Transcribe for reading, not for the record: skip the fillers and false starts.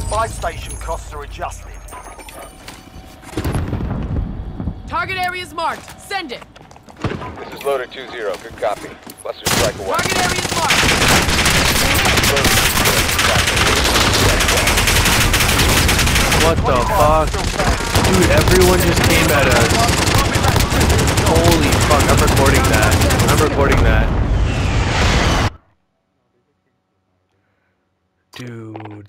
Buy station costs are adjusted. Target area is marked. Send it. This is Loader 2-0. Good copy. Cluster strike away. Target area is marked. What the fuck? Dude, everyone just came at us. Holy fuck, I'm recording that. I'm recording that. Dude,